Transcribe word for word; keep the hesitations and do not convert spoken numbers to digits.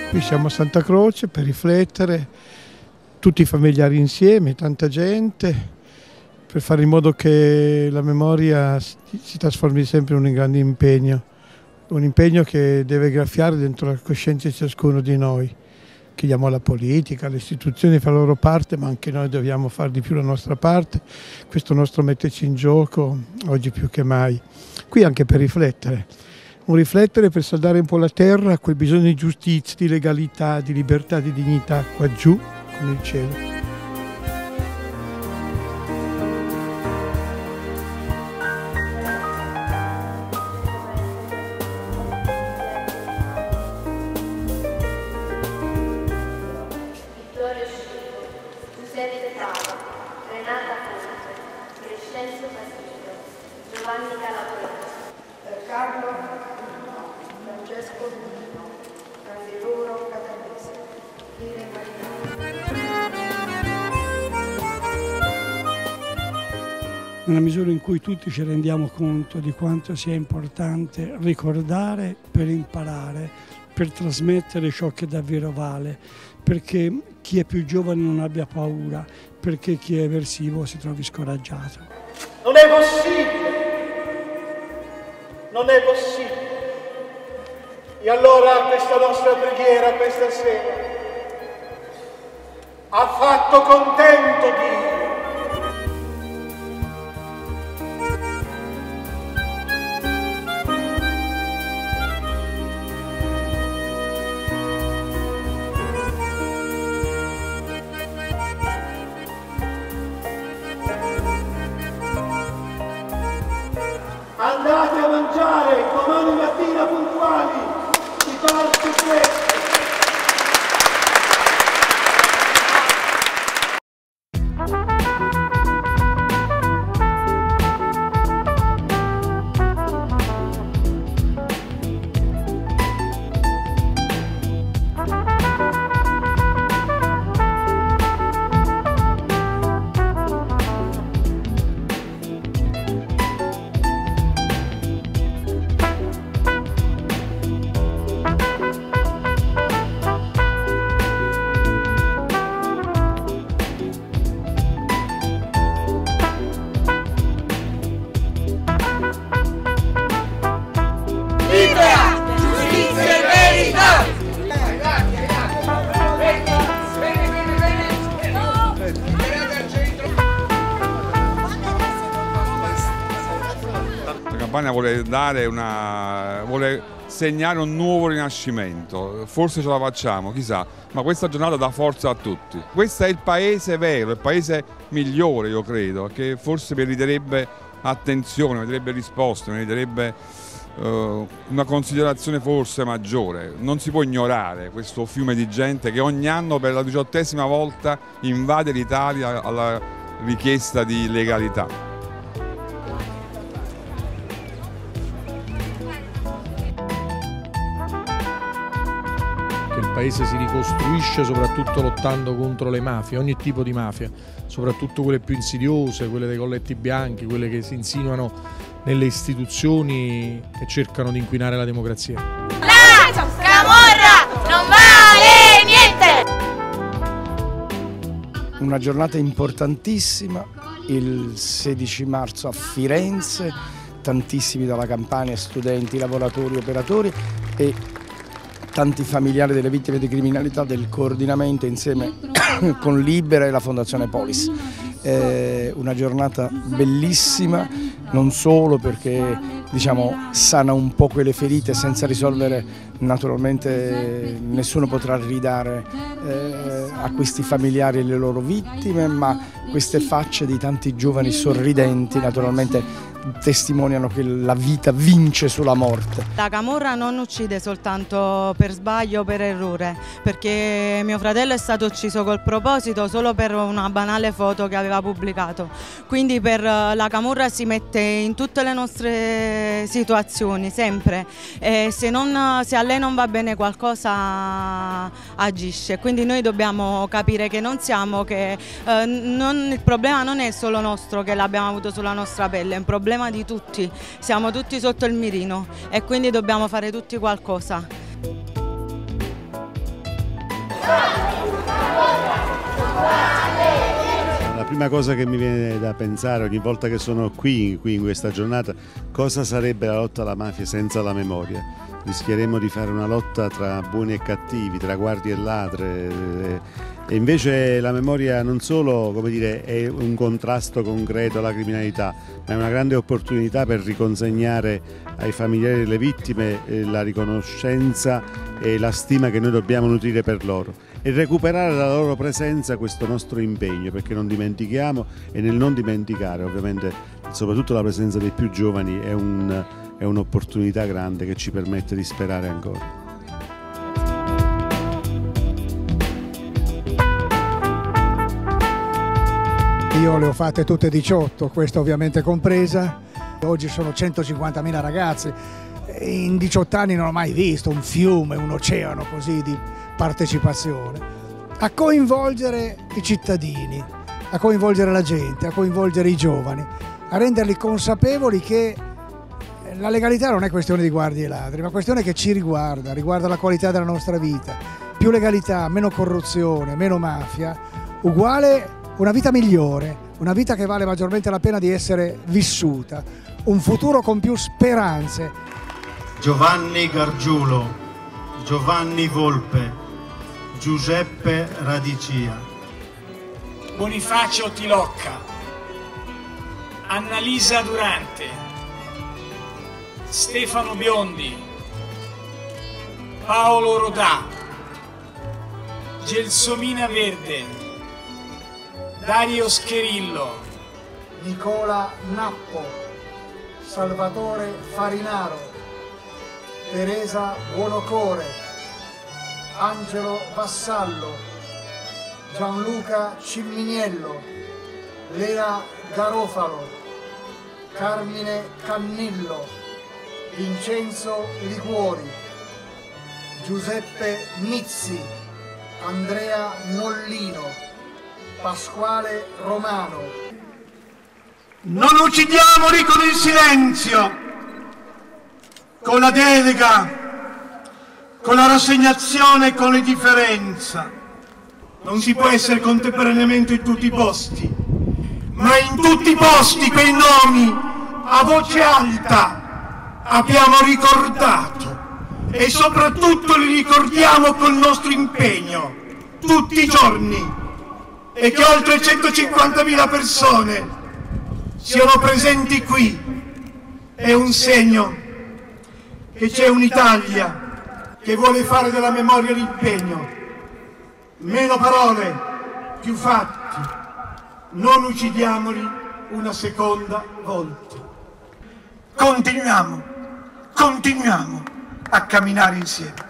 Qui siamo a Santa Croce per riflettere, tutti i familiari insieme, tanta gente, per fare in modo che la memoria si trasformi sempre in un grande impegno, un impegno che deve graffiare dentro la coscienza di ciascuno di noi. Chiediamo alla politica, alle istituzioni a fare la loro parte, ma anche noi dobbiamo fare di più la nostra parte, questo nostro metterci in gioco oggi più che mai. Qui anche per riflettere. Un riflettere per saldare un po' la terra a quel bisogno di giustizia, di legalità, di libertà, di dignità qua giù con il cielo. Vittorio Scipio, Giuseppe Tava, Renata Fonte, Crescenzo Castillo, Giovanni Calabrese, Carlo Francesco Candeloro Catanese, Lire Nella misura in cui tutti ci rendiamo conto di quanto sia importante ricordare per imparare, per trasmettere ciò che davvero vale, perché chi è più giovane non abbia paura, perché chi è eversivo si trovi scoraggiato. Non è possibile, non è possibile. E allora questa nostra preghiera questa sera ha fatto contento Dio. Andate a mangiare, domani mattina puntuali, si parte presto. La campagna vuole dare una, vuole segnare un nuovo rinascimento, forse ce la facciamo, chissà, ma questa giornata dà forza a tutti. Questo è il paese vero, il paese migliore, io credo, che forse meriterebbe attenzione, meriterebbe risposte, meriterebbe uh, una considerazione forse maggiore. Non si può ignorare questo fiume di gente che ogni anno per la diciottesima volta invade l'Italia alla richiesta di legalità. Il paese si ricostruisce soprattutto lottando contro le mafie, ogni tipo di mafia, soprattutto quelle più insidiose, quelle dei colletti bianchi, quelle che si insinuano nelle istituzioni e cercano di inquinare la democrazia. La camorra non vale niente! Una giornata importantissima, il sedici marzo a Firenze, tantissimi dalla Campania, studenti, lavoratori, operatori e tanti familiari delle vittime di criminalità del coordinamento insieme con Libera e la Fondazione Polis. È una giornata bellissima, non solo perché diciamo, sana un po' quelle ferite senza risolvere, naturalmente nessuno potrà ridare eh, a questi familiari e le loro vittime, ma queste facce di tanti giovani sorridenti naturalmente testimoniano che la vita vince sulla morte. La camorra non uccide soltanto per sbaglio o per errore, perché mio fratello è stato ucciso col proposito solo per una banale foto che aveva pubblicato. Quindi per la camorra si mette in tutte le nostre situazioni, sempre. E se, non, se a lei non va bene qualcosa agisce, quindi noi dobbiamo capire che non siamo, che eh, non, il problema non è solo nostro che l'abbiamo avuto sulla nostra pelle, è un problema di tutti, siamo tutti sotto il mirino e quindi dobbiamo fare tutti qualcosa. prima cosa che mi viene da pensare ogni volta che sono qui, qui in questa giornata, cosa sarebbe la lotta alla mafia senza la memoria? Rischieremo di fare una lotta tra buoni e cattivi, tra guardie e ladre, e invece la memoria non solo, come dire, è un contrasto concreto alla criminalità, ma è una grande opportunità per riconsegnare ai familiari delle vittime la riconoscenza e la stima che noi dobbiamo nutrire per loro e recuperare dalla loro presenza questo nostro impegno, perché non dimentichiamo, e nel non dimenticare ovviamente soprattutto la presenza dei più giovani è un è un'opportunità grande che ci permette di sperare ancora. Io le ho fatte tutte diciotto, questa ovviamente compresa. Oggi sono centocinquantamila ragazzi. In diciotto anni non ho mai visto un fiume, un oceano così di partecipazione. A coinvolgere i cittadini, a coinvolgere la gente, a coinvolgere i giovani, a renderli consapevoli che la legalità non è questione di guardie e ladri, ma questione che ci riguarda, riguarda la qualità della nostra vita. Più legalità, meno corruzione, meno mafia, uguale una vita migliore, una vita che vale maggiormente la pena di essere vissuta, un futuro con più speranze. Giovanni Gargiulo, Giovanni Volpe, Giuseppe Radicia, Bonifacio Tilocca, Annalisa Durante, Stefano Biondi, Paolo Rodà, Gelsomina Verde, Dario Scherillo, Nicola Nappo, Salvatore Farinaro, Teresa Buonocore, Angelo Vassallo, Gianluca Ciminiello, Lea Garofalo, Carmine Cannillo, Vincenzo Liguori, Giuseppe Mizzi, Andrea Nollino, Pasquale Romano. Non uccidiamoli con il silenzio, con la delega, con la rassegnazione e con l'indifferenza. Non si può essere contemporaneamente in tutti i posti, ma in tutti i posti quei nomi a voce alta abbiamo ricordato e soprattutto li ricordiamo col nostro impegno tutti i giorni, e che oltre centocinquantamila persone siano presenti qui è un segno che c'è un'Italia che vuole fare della memoria l'impegno. Meno parole, più fatti. Non uccidiamoli una seconda volta. Continuiamo, continuiamo a camminare insieme.